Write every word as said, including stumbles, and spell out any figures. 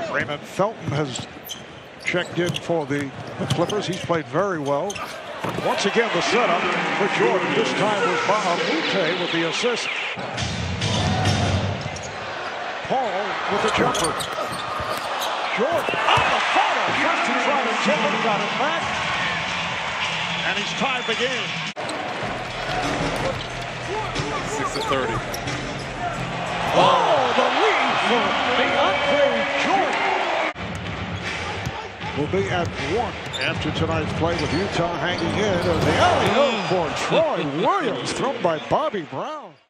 Raymond Felton has checked in for the Clippers. He's played very well. Once again, the setup for Jordan. This time was Mahamute with the assist. Paul with the jumper. Jordan on the follow. First he tried to tip it, got it back. And he's tied the game. six to thirty. Oh, the lead for DeAndre Jordan will be at one after tonight's play with Utah hanging in. The alley-oop for Troy Williams, thrown by Bobby Brown.